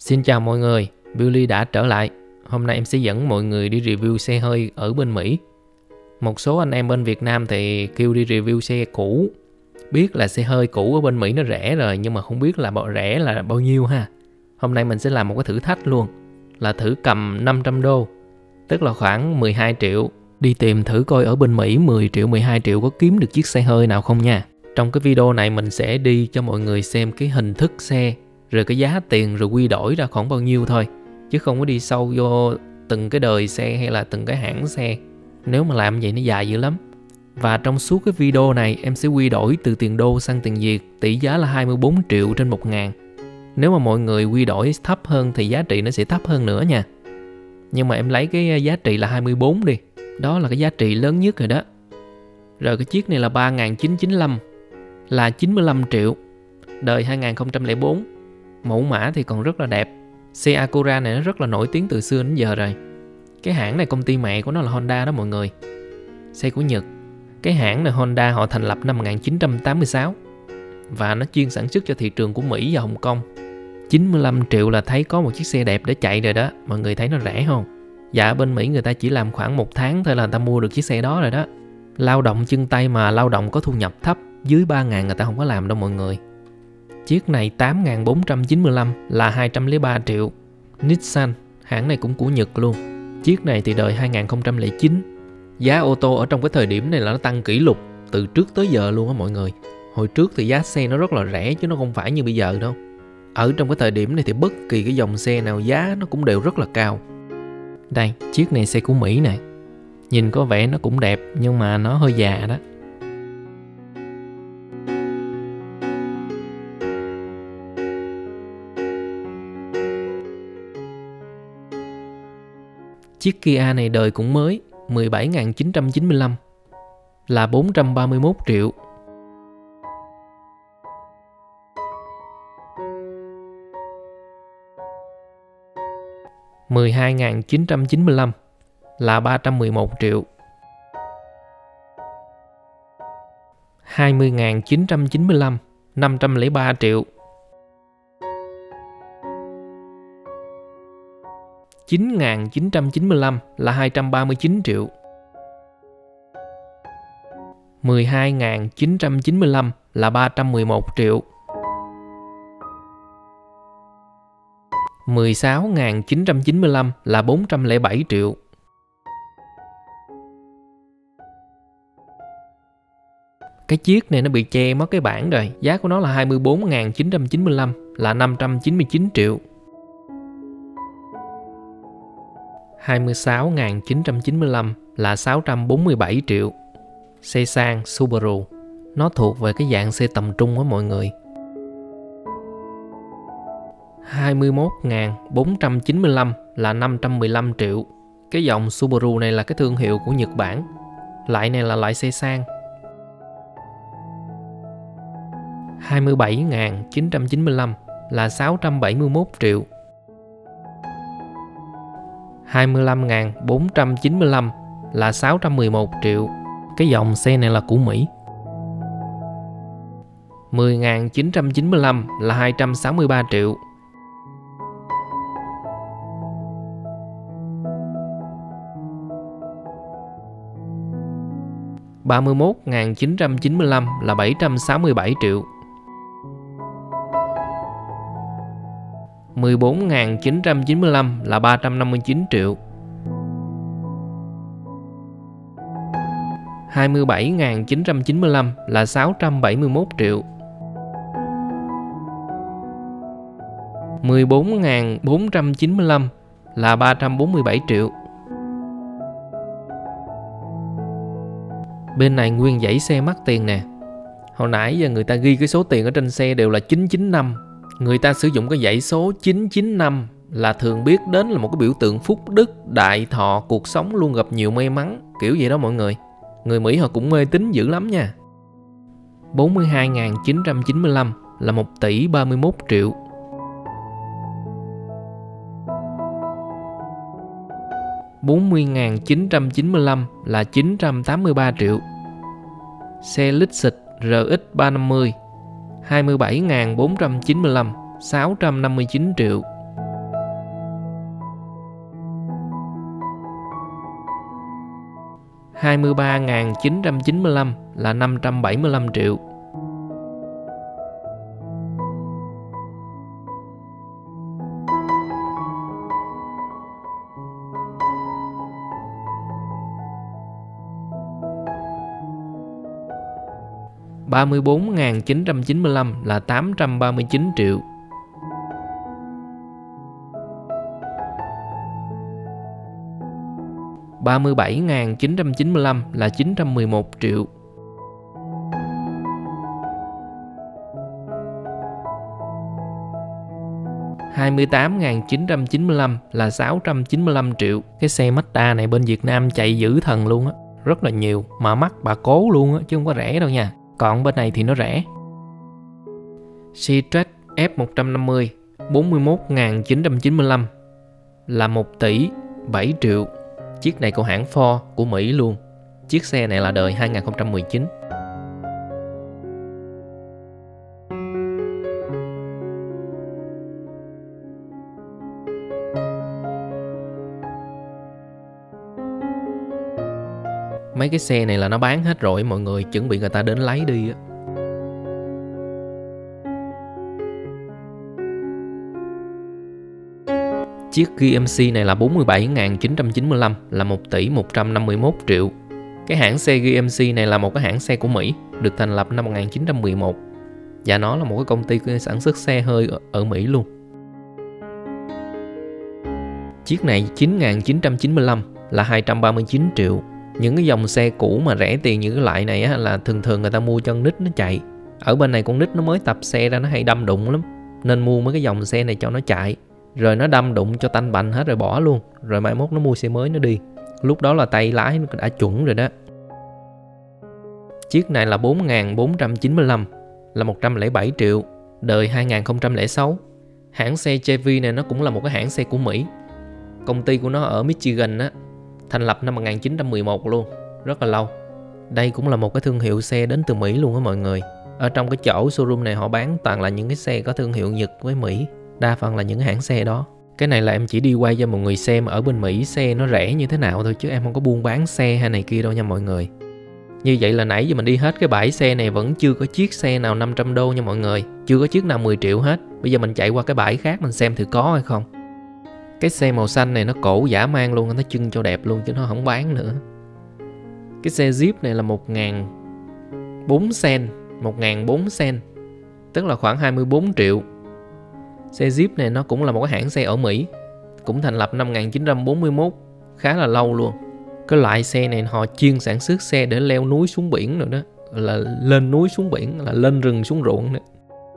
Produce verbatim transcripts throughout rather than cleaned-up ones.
Xin chào mọi người, Billy đã trở lại. Hôm nay em sẽ dẫn mọi người đi review xe hơi ở bên Mỹ. Một số anh em bên Việt Nam thì kêu đi review xe cũ. Biết là xe hơi cũ ở bên Mỹ nó rẻ rồi, nhưng mà không biết là bao rẻ là bao nhiêu ha. Hôm nay mình sẽ làm một cái thử thách luôn, là thử cầm năm trăm đô, tức là khoảng mười hai triệu. Đi tìm thử coi ở bên Mỹ mười triệu, mười hai triệu có kiếm được chiếc xe hơi nào không nha. Trong cái video này mình sẽ đi cho mọi người xem cái hình thức xe, rồi cái giá tiền, rồi quy đổi ra khoảng bao nhiêu thôi, chứ không có đi sâu vô từng cái đời xe hay là từng cái hãng xe. Nếu mà làm vậy nó dài dữ lắm. Và trong suốt cái video này em sẽ quy đổi từ tiền đô sang tiền Việt, tỷ giá là hai mươi bốn triệu trên một ngàn. Nếu mà mọi người quy đổi thấp hơn thì giá trị nó sẽ thấp hơn nữa nha. Nhưng mà em lấy cái giá trị là hai mươi bốn đi, đó là cái giá trị lớn nhất rồi đó. Rồi cái chiếc này là ba nghìn chín trăm chín mươi lăm, là chín mươi lăm triệu, đời hai nghìn không trăm lẻ bốn. Mẫu mã thì còn rất là đẹp. Xe Acura này nó rất là nổi tiếng từ xưa đến giờ rồi. Cái hãng này công ty mẹ của nó là Honda đó mọi người. Xe của Nhật. Cái hãng này Honda họ thành lập năm một nghìn chín trăm tám mươi sáu, và nó chuyên sản xuất cho thị trường của Mỹ và Hồng Kông. chín mươi lăm triệu là thấy có một chiếc xe đẹp để chạy rồi đó. Mọi người thấy nó rẻ không? Dạ, bên Mỹ người ta chỉ làm khoảng một tháng thôi là người ta mua được chiếc xe đó rồi đó. Lao động chân tay mà lao động có thu nhập thấp dưới ba nghìn người ta không có làm đâu mọi người. Chiếc này tám nghìn bốn trăm chín mươi lăm, là hai trăm lẻ ba triệu. Nissan, hãng này cũng của Nhật luôn. Chiếc này thì đời hai nghìn không trăm lẻ chín. Giá ô tô ở trong cái thời điểm này là nó tăng kỷ lục từ trước tới giờ luôn á mọi người. Hồi trước thì giá xe nó rất là rẻ chứ nó không phải như bây giờ đâu. Ở trong cái thời điểm này thì bất kỳ cái dòng xe nào giá nó cũng đều rất là cao. Đây, chiếc này xe của Mỹ này. Nhìn có vẻ nó cũng đẹp nhưng mà nó hơi già đó. Chiếc Kia này đời cũng mới, mười bảy nghìn chín trăm chín mươi lăm, là bốn trăm ba mươi mốt triệu. mười hai nghìn chín trăm chín mươi lăm, là ba trăm mười một triệu. hai mươi nghìn chín trăm chín mươi lăm, năm trăm lẻ ba triệu. chín nghìn chín trăm chín mươi lăm, là hai trăm ba mươi chín triệu. mười hai nghìn chín trăm chín mươi lăm, là ba trăm mười một triệu. mười sáu nghìn chín trăm chín mươi lăm, là bốn trăm lẻ bảy triệu. Cái chiếc này nó bị che mất cái bảng rồi. Giá của nó là hai mươi bốn nghìn chín trăm chín mươi lăm, là năm trăm chín mươi chín triệu. hai mươi sáu nghìn chín trăm chín mươi lăm, là sáu trăm bốn mươi bảy triệu. Xe sang Subaru. Nó thuộc về cái dạng xe tầm trung á mọi người. hai mươi mốt nghìn bốn trăm chín mươi lăm, là năm trăm mười lăm triệu. Cái dòng Subaru này là cái thương hiệu của Nhật Bản. Loại này là loại xe sang. hai mươi bảy nghìn chín trăm chín mươi lăm, là sáu trăm bảy mươi mốt triệu. hai mươi lăm nghìn bốn trăm chín mươi lăm, là sáu trăm mười một triệu. Cái dòng xe này là của Mỹ. mười nghìn chín trăm chín mươi lăm, là hai trăm sáu mươi ba triệu. ba mươi mốt nghìn chín trăm chín mươi lăm, là bảy trăm sáu mươi bảy triệu. mười bốn nghìn chín trăm chín mươi lăm, là ba trăm năm mươi chín triệu. hai mươi bảy nghìn chín trăm chín mươi lăm, là sáu trăm bảy mươi mốt triệu. mười bốn nghìn bốn trăm chín mươi lăm, là ba trăm bốn mươi bảy triệu. Bên này nguyên dãy xe mắc tiền nè. Hồi nãy giờ người ta ghi cái số tiền ở trên xe đều là chín chín năm. Người ta sử dụng cái dãy số chín chín năm là thường biết đến là một cái biểu tượng phúc đức, đại thọ, cuộc sống luôn gặp nhiều may mắn, kiểu vậy đó mọi người. Người Mỹ họ cũng mê tín dữ lắm nha. bốn mươi hai nghìn chín trăm chín mươi lăm, là một tỷ ba mươi mốt triệu. bốn mươi nghìn chín trăm chín mươi lăm, là chín trăm tám mươi ba triệu. Xe Lexus R X ba trăm năm mươi hai mươi bảy nghìn bốn trăm chín mươi lăm, sáu trăm năm mươi chín triệu. hai mươi ba nghìn chín trăm chín mươi lăm là năm trăm bảy mươi lăm triệu. ba mươi bốn nghìn chín trăm chín mươi lăm là tám trăm ba mươi chín triệu. ba mươi bảy nghìn chín trăm chín mươi lăm là chín trăm mười một triệu. hai mươi tám nghìn chín trăm chín mươi lăm là sáu trăm chín mươi lăm triệu. Cái xe Mazda này bên Việt Nam chạy dữ thần luôn á, rất là nhiều, mà mắc bà cố luôn á, chứ không có rẻ đâu nha. Còn bên này thì nó rẻ. Seatrack F một trăm năm mươi bốn mươi mốt nghìn chín trăm chín mươi lăm là một tỷ bảy triệu. Chiếc này của hãng Ford của Mỹ luôn. Chiếc xe này là đời hai nghìn không trăm mười chín. Mấy cái xe này là nó bán hết rồi, mọi người chuẩn bị người ta đến lấy đi á. Chiếc giê em xê này là bốn mươi bảy nghìn chín trăm chín mươi lăm là một tỷ một trăm năm mươi mốt triệu. Cái hãng xe giê em xê này là một cái hãng xe của Mỹ, được thành lập năm một nghìn chín trăm mười một. Và nó là một cái công ty sản xuất xe hơi ở Mỹ luôn. Chiếc này chín nghìn chín trăm chín mươi lăm là hai trăm ba mươi chín triệu. Những cái dòng xe cũ mà rẻ tiền như cái loại này á, là thường thường người ta mua cho con nít nó chạy. Ở bên này con nít nó mới tập xe ra, nó hay đâm đụng lắm, nên mua mấy cái dòng xe này cho nó chạy. Rồi nó đâm đụng cho tanh bành hết rồi bỏ luôn. Rồi mai mốt nó mua xe mới nó đi. Lúc đó là tay lái nó đã chuẩn rồi đó. Chiếc này là bốn nghìn bốn trăm chín mươi lăm là một trăm lẻ bảy triệu. Đời hai nghìn không trăm lẻ sáu. Hãng xe Chevy này nó cũng là một cái hãng xe của Mỹ. Công ty của nó ở Michigan á, thành lập năm một nghìn chín trăm mười một luôn, rất là lâu. Đây cũng là một cái thương hiệu xe đến từ Mỹ luôn á mọi người. Ở trong cái chỗ showroom này họ bán toàn là những cái xe có thương hiệu Nhật với Mỹ. Đa phần là những hãng xe đó. Cái này là em chỉ đi quay cho mọi người xem ở bên Mỹ xe nó rẻ như thế nào thôi, chứ em không có buôn bán xe hay này kia đâu nha mọi người. Như vậy là nãy giờ mình đi hết cái bãi xe này vẫn chưa có chiếc xe nào năm trăm đô nha mọi người. Chưa có chiếc nào mười triệu hết. Bây giờ mình chạy qua cái bãi khác mình xem thử có hay không. Cái xe màu xanh này nó cổ dã man luôn, nó trưng cho đẹp luôn chứ nó không bán nữa. Cái xe Jeep này là một nghìn bốn sen, một nghìn bốn sen, tức là khoảng hai mươi bốn triệu. Xe Jeep này nó cũng là một cái hãng xe ở Mỹ, cũng thành lập năm một nghìn chín trăm bốn mươi mốt, khá là lâu luôn. Cái loại xe này họ chuyên sản xuất xe để leo núi xuống biển rồi đó, là lên núi xuống biển, là lên rừng xuống ruộng nữa.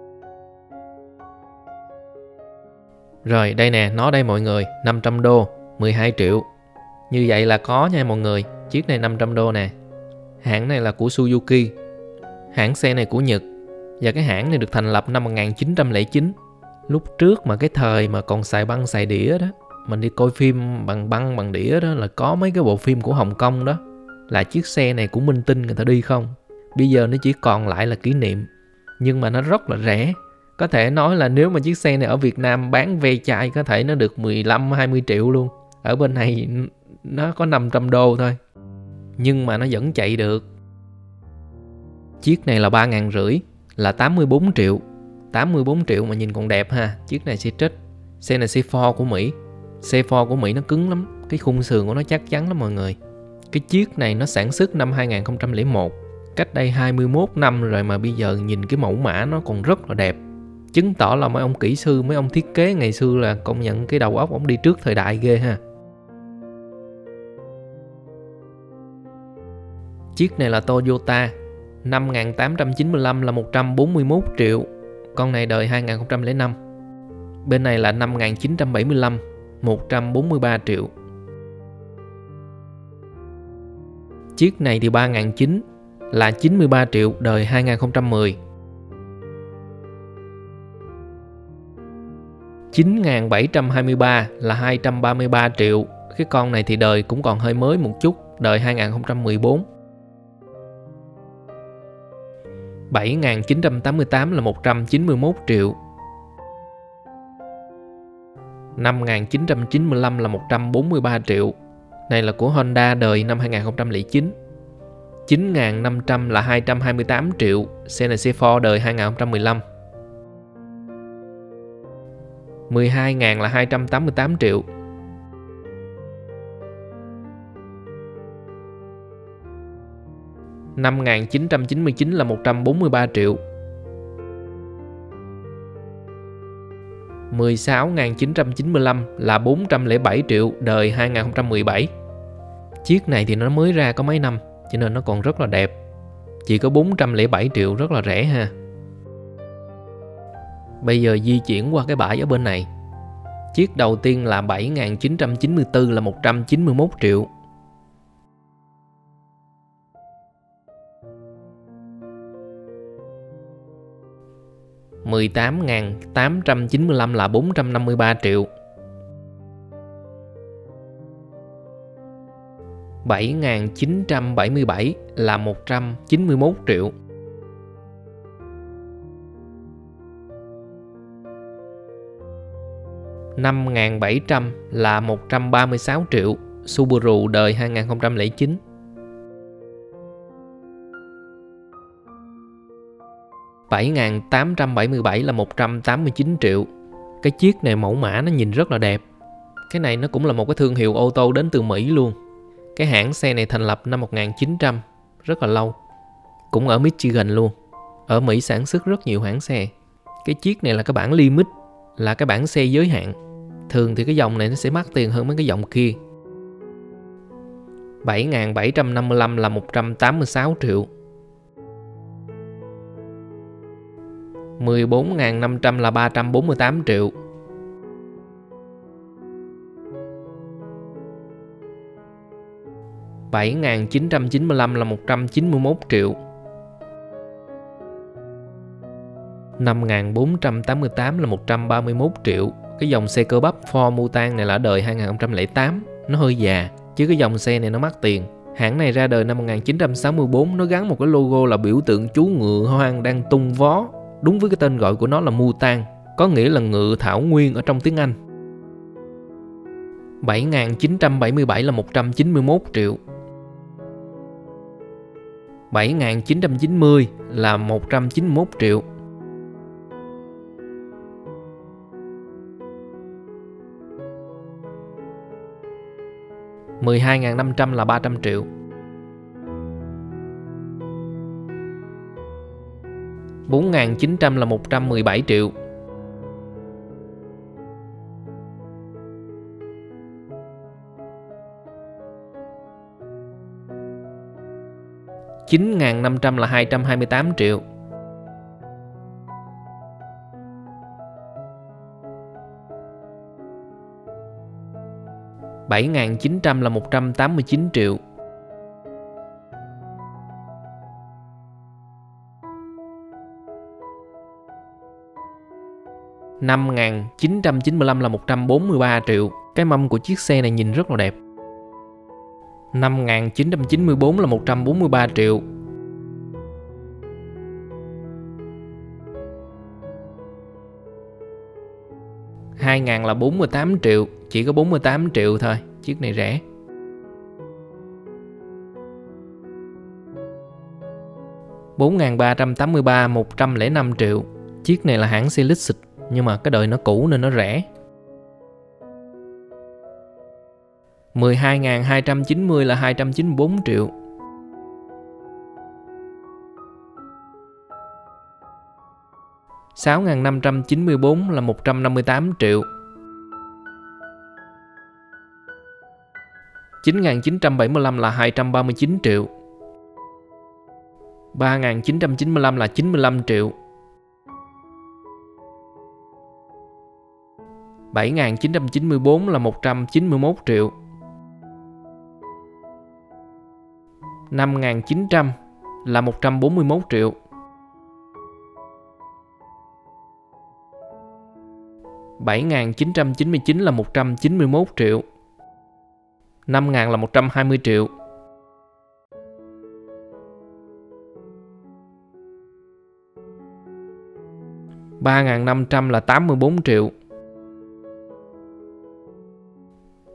Rồi đây nè, nó đây mọi người, năm trăm đô, mười hai triệu. Như vậy là có nha mọi người. Chiếc này năm trăm đô nè. Hãng này là của Suzuki. Hãng xe này của Nhật. Và cái hãng này được thành lập năm một nghìn chín trăm lẻ chín. Lúc trước mà cái thời mà còn xài băng xài đĩa đó, mình đi coi phim bằng băng bằng đĩa đó, là có mấy cái bộ phim của Hồng Kông đó, là chiếc xe này của Minh Tinh người ta đi không. Bây giờ nó chỉ còn lại là kỷ niệm. Nhưng mà nó rất là rẻ. Có thể nói là nếu mà chiếc xe này ở Việt Nam bán ve chai có thể nó được mười lăm hai mươi triệu luôn. Ở bên này nó có năm trăm đô thôi. Nhưng mà nó vẫn chạy được. Chiếc này là ba nghìn rưỡi, là tám mươi bốn triệu. tám mươi bốn triệu mà nhìn còn đẹp ha. Chiếc này xe trích. Xe này xe Ford của Mỹ. Xe Ford của Mỹ nó cứng lắm. Cái khung sườn của nó chắc chắn lắm mọi người. Cái chiếc này nó sản xuất năm hai nghìn không trăm lẻ một. Cách đây hai mươi mốt năm rồi mà bây giờ nhìn cái mẫu mã nó còn rất là đẹp. Chứng tỏ là mấy ông kỹ sư, mấy ông thiết kế ngày xưa là công nhận cái đầu óc ông đi trước thời đại ghê ha. Chiếc này là Toyota. Năm một nghìn tám trăm chín mươi lăm là một trăm bốn mươi mốt triệu. Con này đời hai nghìn không trăm lẻ năm. Bên này là năm một nghìn chín trăm bảy mươi lăm, một trăm bốn mươi ba triệu. Chiếc này thì ba nghìn chín trăm là chín mươi ba triệu, đời hai nghìn không trăm mười. chín nghìn bảy trăm hai mươi ba là hai trăm ba mươi ba triệu. Cái con này thì đời cũng còn hơi mới một chút, đời hai nghìn không trăm mười bốn. bảy nghìn chín trăm tám mươi tám là một trăm chín mươi mốt triệu. năm nghìn chín trăm chín mươi lăm là một trăm bốn mươi ba triệu. Này là của Honda đời năm hai không không chín. chín nghìn năm trăm là hai trăm hai mươi tám triệu. Xe này xe Ford đời hai không một lăm. mười hai nghìn là hai trăm tám mươi tám triệu. năm nghìn chín trăm chín mươi chín là một trăm bốn mươi ba triệu. mười sáu nghìn chín trăm chín mươi lăm là bốn trăm lẻ bảy triệu, đời hai không một bảy. Chiếc này thì nó mới ra có mấy năm, cho nên nó còn rất là đẹp. Chỉ có bốn trăm lẻ bảy triệu, rất là rẻ ha. Bây giờ di chuyển qua cái bãi ở bên này. Chiếc đầu tiên là bảy nghìn chín trăm chín mươi tư là một trăm chín mươi mốt triệu. mười tám nghìn tám trăm chín mươi lăm là bốn trăm năm mươi ba triệu. bảy nghìn chín trăm bảy mươi bảy là một trăm chín mươi mốt triệu. năm nghìn bảy trăm là một trăm ba mươi sáu triệu. Subaru đời hai không không chín. bảy nghìn tám trăm bảy mươi bảy là một trăm tám mươi chín triệu. Cái chiếc này mẫu mã nó nhìn rất là đẹp. Cái này nó cũng là một cái thương hiệu ô tô đến từ Mỹ luôn. Cái hãng xe này thành lập năm một nghìn chín trăm, rất là lâu. Cũng ở Michigan luôn. Ở Mỹ sản xuất rất nhiều hãng xe. Cái chiếc này là cái bản limit, là cái bản xe giới hạn. Thường thì cái dòng này nó sẽ mắc tiền hơn mấy cái dòng kia. bảy nghìn bảy trăm năm mươi lăm là một trăm tám mươi sáu triệu. mười bốn nghìn năm trăm là ba trăm bốn mươi tám triệu. bảy nghìn chín trăm chín mươi lăm là một trăm chín mươi mốt triệu. năm nghìn bốn trăm tám mươi tám là một trăm ba mươi mốt triệu. Cái dòng xe cơ bắp Ford Mustang này là đời hai không không tám. Nó hơi già, chứ cái dòng xe này nó mắc tiền. Hãng này ra đời năm một nghìn chín trăm sáu mươi tư. Nó gắn một cái logo là biểu tượng chú ngựa hoang đang tung vó. Đúng với cái tên gọi của nó là Mustang, có nghĩa là ngựa thảo nguyên ở trong tiếng Anh. bảy nghìn chín trăm bảy mươi bảy là một trăm chín mươi mốt triệu. bảy nghìn chín trăm chín mươi là một trăm chín mươi mốt triệu. mười hai nghìn năm trăm là ba trăm triệu. bốn nghìn chín trăm là một trăm mười bảy triệu. chín nghìn năm trăm là hai trăm hai mươi tám triệu. bảy nghìn chín trăm là một trăm tám mươi chín triệu. năm nghìn chín trăm chín mươi lăm là một trăm bốn mươi ba triệu. Cái mâm của chiếc xe này nhìn rất là đẹp. năm nghìn chín trăm chín mươi tư là một trăm bốn mươi ba triệu. hai nghìn là bốn mươi tám triệu. Chỉ có bốn mươi tám triệu thôi. Chiếc này rẻ. bốn nghìn ba trăm tám mươi ba, một trăm lẻ năm triệu. Chiếc này là hãng xe lít xịt, nhưng mà cái đời nó cũ nên nó rẻ. mười hai nghìn hai trăm chín mươi là hai trăm chín mươi tư triệu. sáu nghìn năm trăm chín mươi tư là một trăm năm mươi tám triệu. chín nghìn chín trăm bảy mươi lăm là hai trăm ba mươi chín triệu. ba nghìn chín trăm chín mươi lăm là chín mươi lăm triệu. bảy nghìn chín trăm chín mươi tư là một trăm chín mươi mốt triệu. năm nghìn chín trăm là một trăm bốn mươi mốt triệu. bảy nghìn chín trăm chín mươi chín là một trăm chín mươi mốt triệu. năm nghìn là một trăm hai mươi triệu. ba nghìn năm trăm là tám mươi tư triệu.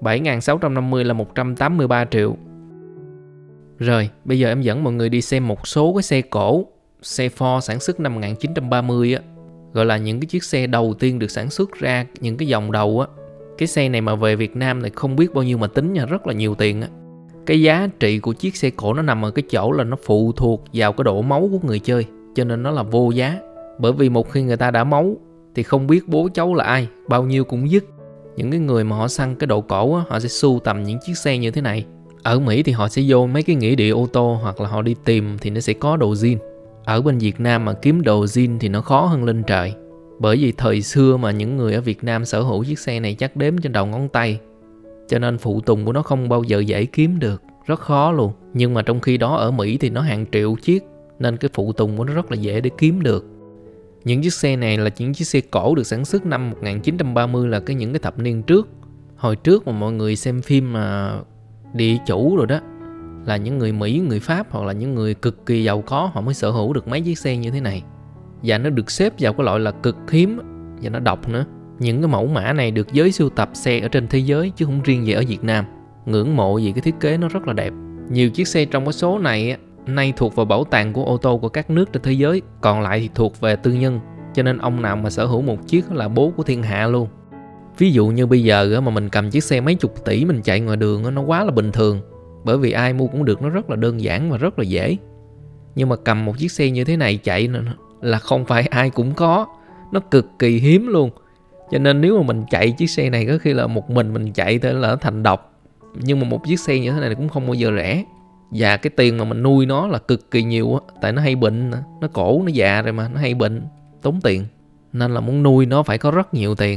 bảy nghìn sáu trăm năm mươi là một trăm tám mươi ba triệu. Rồi, bây giờ em dẫn mọi người đi xem một số cái xe cổ, xe Ford sản xuất năm một nghìn chín trăm ba mươi á, gọi là những cái chiếc xe đầu tiên được sản xuất ra những cái dòng đầu á. Cái xe này mà về Việt Nam thì không biết bao nhiêu mà tính nha, rất là nhiều tiền á. Cái giá trị của chiếc xe cổ nó nằm ở cái chỗ là nó phụ thuộc vào cái độ máu của người chơi, cho nên nó là vô giá. Bởi vì một khi người ta đã máu thì không biết bố cháu là ai, bao nhiêu cũng dứt. Những cái người mà họ săn cái độ cổ á, họ sẽ sưu tầm những chiếc xe như thế này. Ở Mỹ thì họ sẽ vô mấy cái nghĩa địa ô tô hoặc là họ đi tìm thì nó sẽ có đồ zin. Ở bên Việt Nam mà kiếm đồ zin thì nó khó hơn lên trời. Bởi vì thời xưa mà những người ở Việt Nam sở hữu chiếc xe này chắc đếm trên đầu ngón tay. Cho nên phụ tùng của nó không bao giờ dễ kiếm được, rất khó luôn. Nhưng mà trong khi đó ở Mỹ thì nó hàng triệu chiếc, nên cái phụ tùng của nó rất là dễ để kiếm được. Những chiếc xe này là những chiếc xe cổ được sản xuất năm một nghìn chín trăm ba mươi, là cái những cái thập niên trước. Hồi trước mà mọi người xem phim mà địa chủ rồi đó, là những người Mỹ, người Pháp hoặc là những người cực kỳ giàu có họ mới sở hữu được mấy chiếc xe như thế này. Và nó được xếp vào cái loại là cực hiếm và nó độc nữa. Những cái mẫu mã này được giới sưu tập xe ở trên thế giới chứ không riêng gì ở Việt Nam. Ngưỡng mộ vì cái thiết kế nó rất là đẹp. Nhiều chiếc xe trong cái số này nay thuộc vào bảo tàng của ô tô của các nước trên thế giới, còn lại thì thuộc về tư nhân. Cho nên ông nào mà sở hữu một chiếc là bố của thiên hạ luôn. Ví dụ như bây giờ mà mình cầm chiếc xe mấy chục tỷ mình chạy ngoài đường nó quá là bình thường. Bởi vì ai mua cũng được, nó rất là đơn giản và rất là dễ. Nhưng mà cầm một chiếc xe như thế này chạy là không phải ai cũng có. Nó cực kỳ hiếm luôn. Cho nên nếu mà mình chạy chiếc xe này có khi là một mình mình chạy tới là thành độc. Nhưng mà một chiếc xe như thế này cũng không bao giờ rẻ. Và cái tiền mà mình nuôi nó là cực kỳ nhiều á. Tại nó hay bệnh, nó cổ, nó già rồi mà, nó hay bệnh, tốn tiền. Nên là muốn nuôi nó phải có rất nhiều tiền.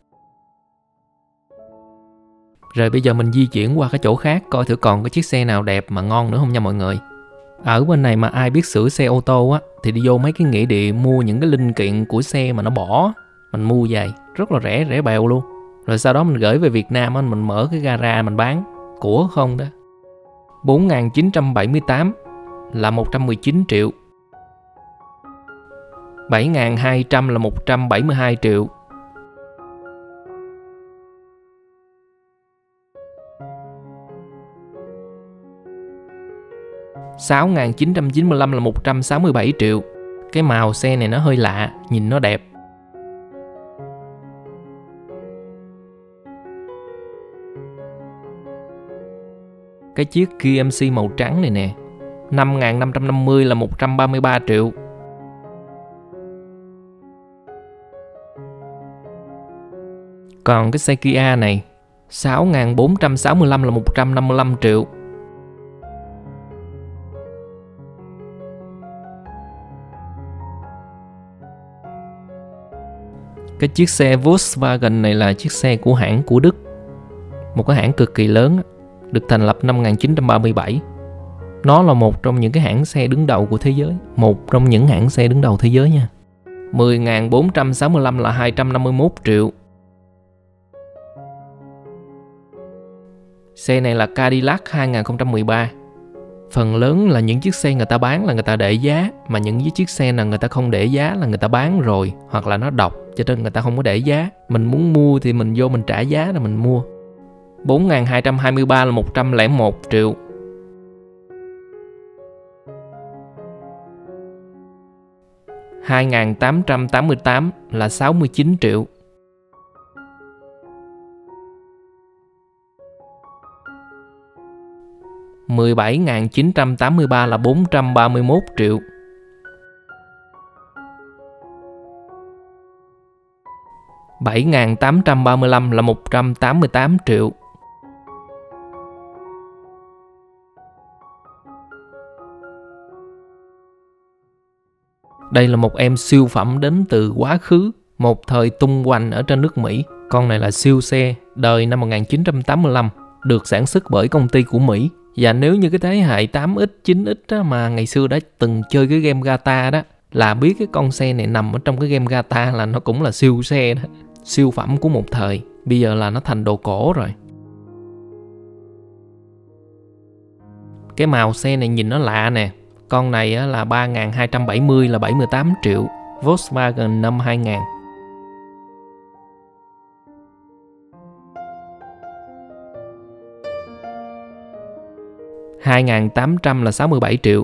Rồi bây giờ mình di chuyển qua cái chỗ khác, coi thử còn cái chiếc xe nào đẹp mà ngon nữa không nha mọi người. Ở bên này mà ai biết sửa xe ô tô á thì đi vô mấy cái nghĩa địa mua những cái linh kiện của xe mà nó bỏ. Mình mua về rất là rẻ, rẻ bèo luôn. Rồi sau đó mình gửi về Việt Nam á, mình mở cái gara mình bán. Của không đó. Bốn nghìn chín trăm bảy mươi tám là một trăm mười chín triệu. Bảy nghìn hai trăm là một trăm bảy mươi hai triệu. Sáu nghìn chín trăm chín mươi lăm là một trăm sáu mươi bảy triệu. Cái màu xe này nó hơi lạ, nhìn nó đẹp. Cái chiếc Kia em xê màu trắng này nè, năm nghìn năm trăm năm mươi là một trăm ba mươi ba triệu. Còn cái xe Kia này, sáu nghìn bốn trăm sáu mươi lăm là một trăm năm mươi lăm triệu. Cái chiếc xe Volkswagen này là chiếc xe của hãng của Đức. Một cái hãng cực kỳ lớn, được thành lập năm một nghìn chín trăm ba mươi bảy. Nó là một trong những cái hãng xe đứng đầu của thế giới. Một trong những hãng xe đứng đầu thế giới nha. mười nghìn bốn trăm sáu mươi lăm là hai trăm năm mươi mốt triệu. Xe này là Cadillac hai nghìn không trăm mười ba. Phần lớn là những chiếc xe người ta bán là người ta để giá. Mà những cái chiếc xe nào người ta không để giá là người ta bán rồi. Hoặc là nó độc, cho nên người ta không có để giá. Mình muốn mua thì mình vô mình trả giá rồi mình mua. Bốn nghìn hai trăm hai mươi ba là một trăm lẻ một triệu. Hai nghìn tám trăm tám mươi tám là sáu mươi chín triệu. Mười bảy nghìn chín trăm tám mươi ba là bốn trăm ba mươi mốt triệu. Bảy nghìn tám trăm ba mươi lăm là một trăm tám mươi tám triệu. Đây là một em siêu phẩm đến từ quá khứ, một thời tung hoành ở trên nước Mỹ. Con này là siêu xe, đời năm một nghìn chín trăm tám mươi lăm, được sản xuất bởi công ty của Mỹ. Và nếu như cái thế hệ tám x, chín x đó, mà ngày xưa đã từng chơi cái game Gata đó, là biết cái con xe này nằm ở trong cái game Gata là nó cũng là siêu xe đó. Siêu phẩm của một thời, bây giờ là nó thành đồ cổ rồi. Cái màu xe này nhìn nó lạ nè. Con này là ba nghìn hai trăm bảy mươi là bảy mươi tám triệu. Volkswagen năm hai nghìn. hai nghìn tám trăm là sáu mươi bảy triệu.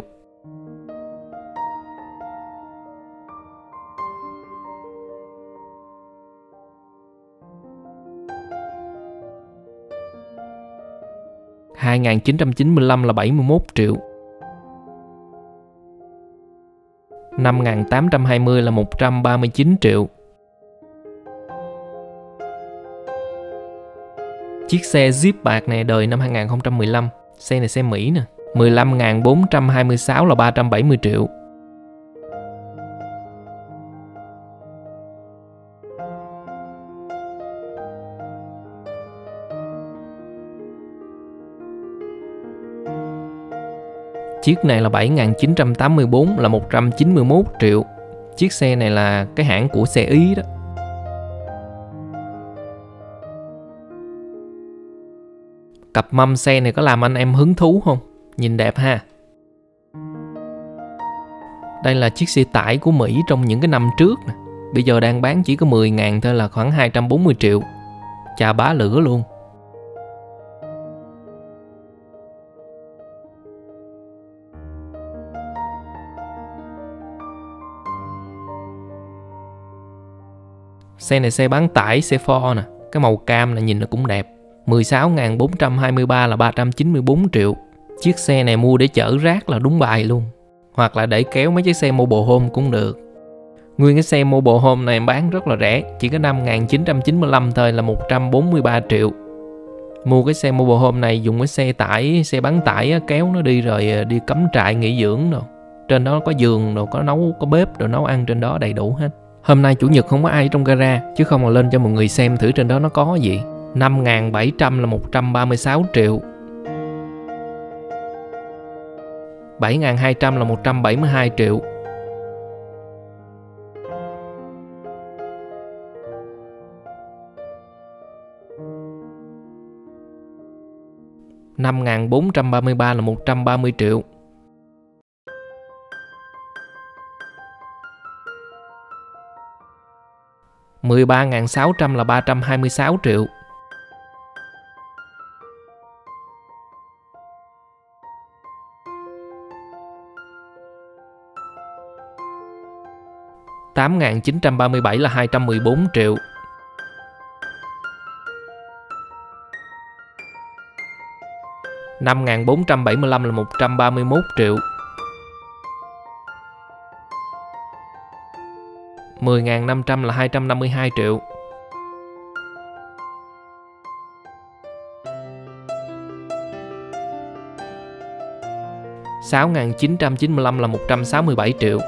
hai nghìn chín trăm chín mươi lăm là bảy mươi mốt triệu. năm nghìn tám trăm hai mươi là một trăm ba mươi chín triệu. Chiếc xe Jeep bạc này đời năm hai nghìn không trăm mười lăm. Xe này xe Mỹ nè. mười lăm nghìn bốn trăm hai mươi sáu là ba trăm bảy mươi triệu. Chiếc này là bảy nghìn chín trăm tám mươi tư là một trăm chín mươi mốt triệu. Chiếc xe này là cái hãng của xe Ý đó. Cặp mâm xe này có làm anh em hứng thú không? Nhìn đẹp ha. Đây là chiếc xe tải của Mỹ trong những cái năm trước nè. Bây giờ đang bán chỉ có mười ngàn thôi, là khoảng hai trăm bốn mươi triệu. Chà bá lửa luôn. Xe này xe bán tải, xe Ford nè. Cái màu cam này nhìn nó cũng đẹp. mười sáu nghìn bốn trăm hai mươi ba là ba trăm chín mươi tư triệu. Chiếc xe này mua để chở rác là đúng bài luôn. Hoặc là để kéo mấy chiếc xe mobile home cũng được. Nguyên cái xe mobile home này bán rất là rẻ, chỉ có năm nghìn chín trăm chín mươi lăm thôi, là một trăm bốn mươi ba triệu. Mua cái xe mobile home này dùng cái xe tải, xe bán tải kéo nó đi rồi đi cắm trại nghỉ dưỡng rồi. Trên đó có giường, rồi có nấu, có bếp, rồi nấu ăn trên đó đầy đủ hết. Hôm nay chủ nhật không có ai trong gara, chứ không là lên cho mọi người xem thử trên đó nó có gì. năm nghìn bảy trăm là một trăm ba mươi sáu triệu. bảy nghìn hai trăm là một trăm bảy mươi hai triệu. năm nghìn bốn trăm ba mươi ba là một trăm ba mươi triệu. mười ba nghìn sáu trăm là ba trăm hai mươi sáu triệu. tám nghìn chín trăm ba mươi bảy là hai trăm mười bốn triệu. năm nghìn bốn trăm bảy mươi lăm là một trăm ba mươi mốt triệu. mười nghìn năm trăm là hai trăm năm mươi hai triệu. sáu nghìn chín trăm chín mươi lăm là một trăm sáu mươi bảy triệu.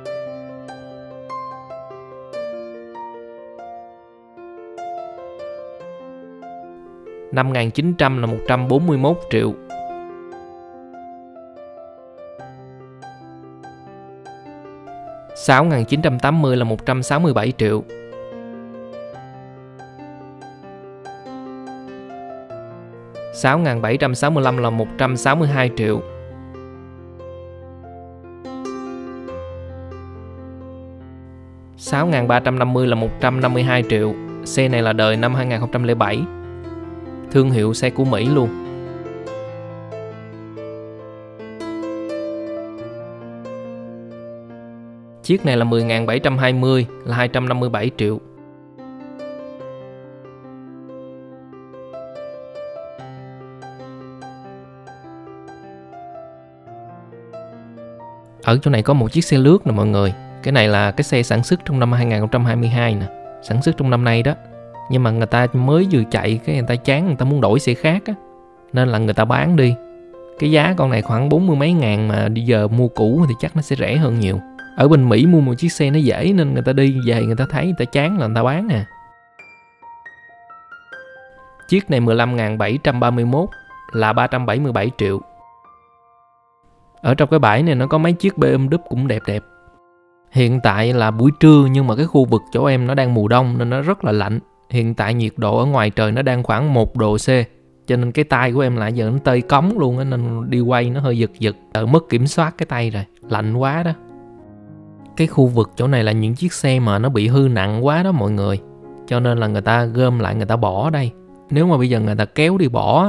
năm nghìn chín trăm là một trăm bốn mươi mốt triệu. sáu nghìn chín trăm tám mươi là một trăm sáu mươi bảy triệu. sáu nghìn bảy trăm sáu mươi lăm là một trăm sáu mươi hai triệu. sáu nghìn ba trăm năm mươi là một trăm năm mươi hai triệu. Xe này là đời năm hai nghìn không trăm lẻ bảy. Thương hiệu xe của Mỹ luôn. Chiếc này là mười nghìn bảy trăm hai mươi là hai trăm năm mươi bảy triệu. Ở chỗ này có một chiếc xe lướt nè mọi người. Cái này là cái xe sản xuất trong năm hai nghìn không trăm hai mươi hai nè. Sản xuất trong năm nay đó. Nhưng mà người ta mới vừa chạy, cái người ta chán, người ta muốn đổi xe khác á. Nên là người ta bán đi. Cái giá con này khoảng bốn mươi mấy ngàn, mà bây giờ mua cũ thì chắc nó sẽ rẻ hơn nhiều. Ở bên Mỹ mua một chiếc xe nó dễ, nên người ta đi về người ta thấy người ta chán là người ta bán nè. Chiếc này mười lăm nghìn bảy trăm ba mươi mốt là ba trăm bảy mươi bảy triệu. Ở trong cái bãi này nó có mấy chiếc bê em vê cũng đẹp đẹp. Hiện tại là buổi trưa, nhưng mà cái khu vực chỗ em nó đang mùa đông nên nó rất là lạnh. Hiện tại nhiệt độ ở ngoài trời nó đang khoảng một độ C. Cho nên cái tay của em lại giờ nó tơi cống luôn á, nên đi quay nó hơi giật giật. Ở mất kiểm soát cái tay rồi, lạnh quá đó. Cái khu vực chỗ này là những chiếc xe mà nó bị hư nặng quá đó mọi người. Cho nên là người ta gom lại, người ta bỏ đây. Nếu mà bây giờ người ta kéo đi bỏ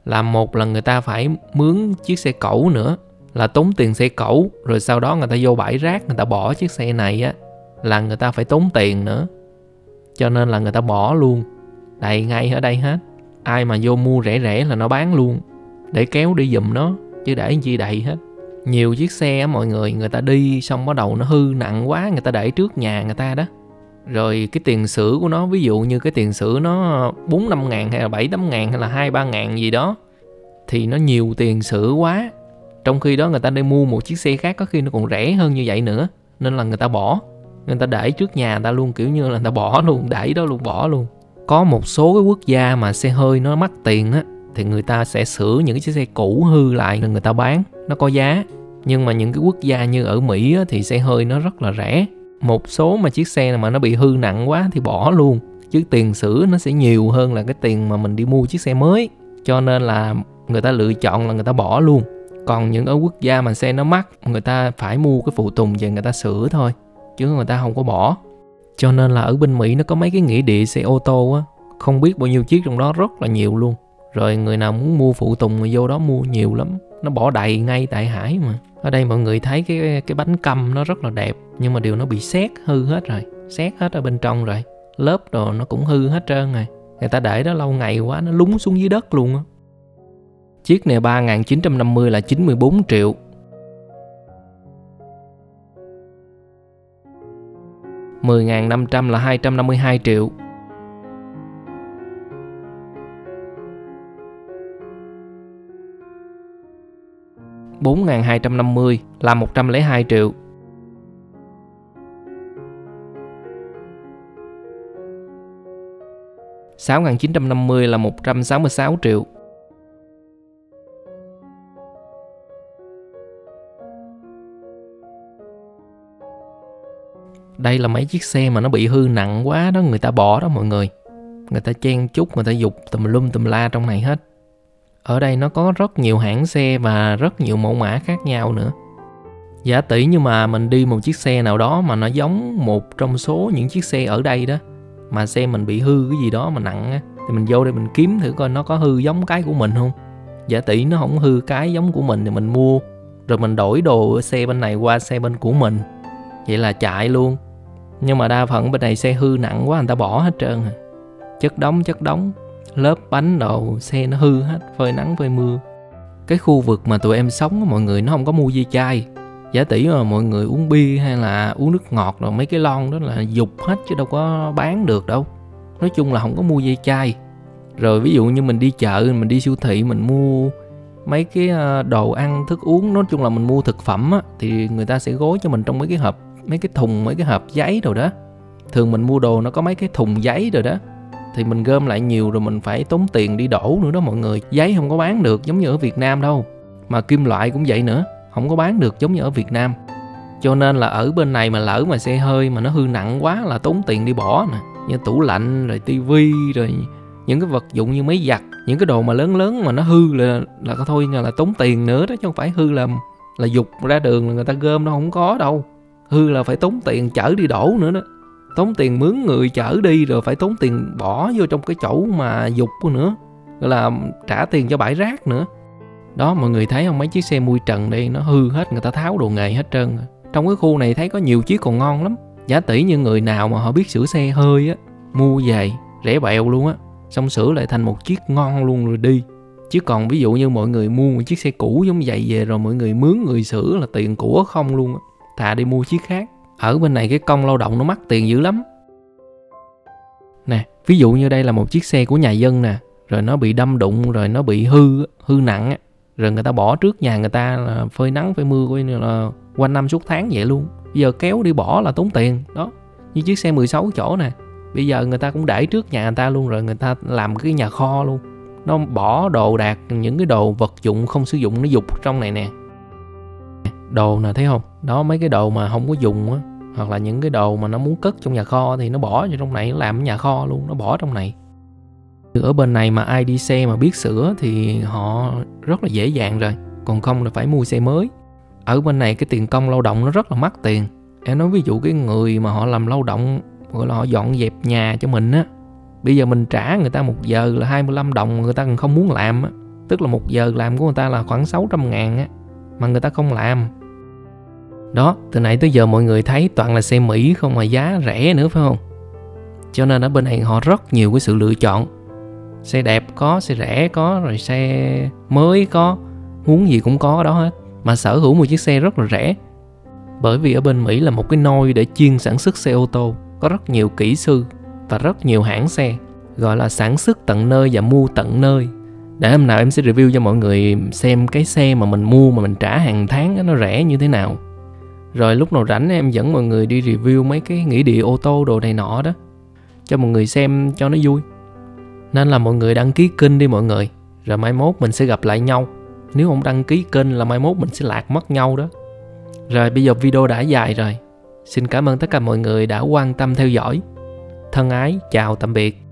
Là một là người ta phải mướn chiếc xe cẩu nữa, là tốn tiền xe cẩu, rồi sau đó người ta vô bãi rác người ta bỏ chiếc xe này á, là người ta phải tốn tiền nữa. Cho nên là người ta bỏ luôn, đầy ngay ở đây hết. Ai mà vô mua rẻ rẻ là nó bán luôn, để kéo đi giùm nó, chứ để chi đầy hết. Nhiều chiếc xe á mọi người, người ta đi xong bắt đầu nó hư nặng quá, người ta để trước nhà người ta đó. Rồi cái tiền sửa của nó, ví dụ như cái tiền sửa nó bốn năm ngàn hay là bảy tám ngàn hay là hai ba ngàn gì đó, thì nó nhiều tiền sửa quá. Trong khi đó người ta đi mua một chiếc xe khác có khi nó còn rẻ hơn như vậy nữa. Nên là người ta bỏ, người ta để trước nhà người ta luôn, kiểu như là người ta bỏ luôn, để đó luôn, bỏ luôn. Có một số cái quốc gia mà xe hơi nó mắc tiền á, thì người ta sẽ sửa những cái chiếc xe cũ hư lại rồi người ta bán, nó có giá. Nhưng mà những cái quốc gia như ở Mỹ á, thì xe hơi nó rất là rẻ. Một số mà chiếc xe mà nó bị hư nặng quá thì bỏ luôn, chứ tiền sửa nó sẽ nhiều hơn là cái tiền mà mình đi mua chiếc xe mới. Cho nên là người ta lựa chọn là người ta bỏ luôn. Còn những ở quốc gia mà xe nó mắc, người ta phải mua cái phụ tùng về người ta sửa thôi, chứ người ta không có bỏ. Cho nên là ở bên Mỹ nó có mấy cái nghĩa địa xe ô tô á, không biết bao nhiêu chiếc trong đó, rất là nhiều luôn. Rồi người nào muốn mua phụ tùng thì vô đó mua nhiều lắm, nó bỏ đầy ngay tại hải mà. Ở đây mọi người thấy cái cái bánh căm nó rất là đẹp, nhưng mà điều nó bị sét hư hết rồi, sét hết ở bên trong rồi, lớp đồ nó cũng hư hết trơn rồi. Người ta để đó lâu ngày quá nó lún xuống dưới đất luôn á. Chiếc này ba nghìn chín trăm năm mươi là chín mươi bốn triệu. mười nghìn năm trăm là hai trăm năm mươi hai triệu. bốn nghìn hai trăm năm mươi là một trăm lẻ hai triệu. sáu nghìn chín trăm năm mươi là một trăm sáu mươi sáu triệu. Đây là mấy chiếc xe mà nó bị hư nặng quá đó, người ta bỏ đó mọi người. Người ta chen chúc, người ta dục tùm lum tùm la trong này hết. Ở đây nó có rất nhiều hãng xe và rất nhiều mẫu mã khác nhau nữa. Giả tỷ nhưng mà mình đi một chiếc xe nào đó mà nó giống một trong số những chiếc xe ở đây đó, mà xe mình bị hư cái gì đó mà nặng á, thì mình vô đây mình kiếm thử coi nó có hư giống cái của mình không. Giả tỷ nó không hư cái giống của mình thì mình mua, rồi mình đổi đồ ở xe bên này qua xe bên của mình, vậy là chạy luôn. Nhưng mà đa phần bên này xe hư nặng quá người ta bỏ hết trơn à. Chất đống chất đống, lớp bánh đồ xe nó hư hết, phơi nắng phơi mưa. Cái khu vực mà tụi em sống mọi người, nó không có mua dây chai. Giả tỷ mà mọi người uống bia hay là uống nước ngọt rồi mấy cái lon đó là dục hết chứ đâu có bán được đâu. Nói chung là không có mua dây chai. Rồi ví dụ như mình đi chợ, mình đi siêu thị, mình mua mấy cái đồ ăn thức uống, nói chung là mình mua thực phẩm á, thì người ta sẽ gói cho mình trong mấy cái hộp, mấy cái thùng, mấy cái hộp giấy rồi đó. Thường mình mua đồ nó có mấy cái thùng giấy rồi đó, thì mình gom lại nhiều rồi mình phải tốn tiền đi đổ nữa đó mọi người. Giấy không có bán được giống như ở Việt Nam đâu. Mà kim loại cũng vậy nữa, không có bán được giống như ở Việt Nam. Cho nên là ở bên này mà lỡ mà xe hơi mà nó hư nặng quá là tốn tiền đi bỏ nè. Như tủ lạnh, rồi tivi, rồi những cái vật dụng như máy giặt, những cái đồ mà lớn lớn mà nó hư là là thôi là tốn tiền nữa đó, chứ không phải hư là là dục ra đường là người ta gom, nó không có đâu. Hư là phải tốn tiền chở đi đổ nữa đó. Tốn tiền mướn người chở đi, rồi phải tốn tiền bỏ vô trong cái chỗ mà dục nữa, rồi là trả tiền cho bãi rác nữa. Đó mọi người thấy không, mấy chiếc xe mui trần đây nó hư hết, người ta tháo đồ nghề hết trơn. Trong cái khu này thấy có nhiều chiếc còn ngon lắm. Giả tỷ như người nào mà họ biết sửa xe hơi á, mua về rẻ bèo luôn á, xong sửa lại thành một chiếc ngon luôn rồi đi. Chứ còn ví dụ như mọi người mua một chiếc xe cũ giống vậy về rồi mọi người mướn người sửa là tiền của không luôn á, thà đi mua chiếc khác. Ở bên này cái công lao động nó mắc tiền dữ lắm. Nè, ví dụ như đây là một chiếc xe của nhà dân nè, rồi nó bị đâm đụng, rồi nó bị hư, hư nặng á, rồi người ta bỏ trước nhà người ta là phơi nắng phơi mưa, coi như là quanh năm suốt tháng vậy luôn. Bây giờ kéo đi bỏ là tốn tiền. Đó, như chiếc xe mười sáu chỗ nè, bây giờ người ta cũng để trước nhà người ta luôn, rồi người ta làm cái nhà kho luôn. Nó bỏ đồ đạc, những cái đồ vật dụng không sử dụng nó dục trong này nè. Đồ nè thấy không? Đó, mấy cái đồ mà không có dùng á, hoặc là những cái đồ mà nó muốn cất trong nhà kho thì nó bỏ vào trong này, nó làm nhà kho luôn, nó bỏ trong này. Ở bên này mà ai đi xe mà biết sửa thì họ rất là dễ dàng rồi, còn không là phải mua xe mới. Ở bên này cái tiền công lao động nó rất là mắc tiền. Em nói ví dụ cái người mà họ làm lao động, gọi là họ dọn dẹp nhà cho mình á, bây giờ mình trả người ta một giờ là hai mươi lăm đồng, người ta còn không muốn làm á. Tức là một giờ làm của người ta là khoảng sáu trăm ngàn á, mà người ta không làm. Đó, từ nãy tới giờ mọi người thấy toàn là xe Mỹ không mà giá rẻ nữa phải không? Cho nên ở bên này họ rất nhiều cái sự lựa chọn. Xe đẹp có, xe rẻ có, rồi xe mới có, muốn gì cũng có ở đó hết. Mà sở hữu một chiếc xe rất là rẻ. Bởi vì ở bên Mỹ là một cái nôi để chuyên sản xuất xe ô tô. Có rất nhiều kỹ sư và rất nhiều hãng xe, gọi là sản xuất tận nơi và mua tận nơi. Để hôm nào em sẽ review cho mọi người xem cái xe mà mình mua mà mình trả hàng tháng nó rẻ như thế nào. Rồi lúc nào rảnh em dẫn mọi người đi review mấy cái nghĩa địa ô tô đồ này nọ đó, cho mọi người xem cho nó vui. Nên là mọi người đăng ký kênh đi mọi người, rồi mai mốt mình sẽ gặp lại nhau. Nếu không đăng ký kênh là mai mốt mình sẽ lạc mất nhau đó. Rồi bây giờ video đã dài rồi. Xin cảm ơn tất cả mọi người đã quan tâm theo dõi. Thân ái, chào tạm biệt.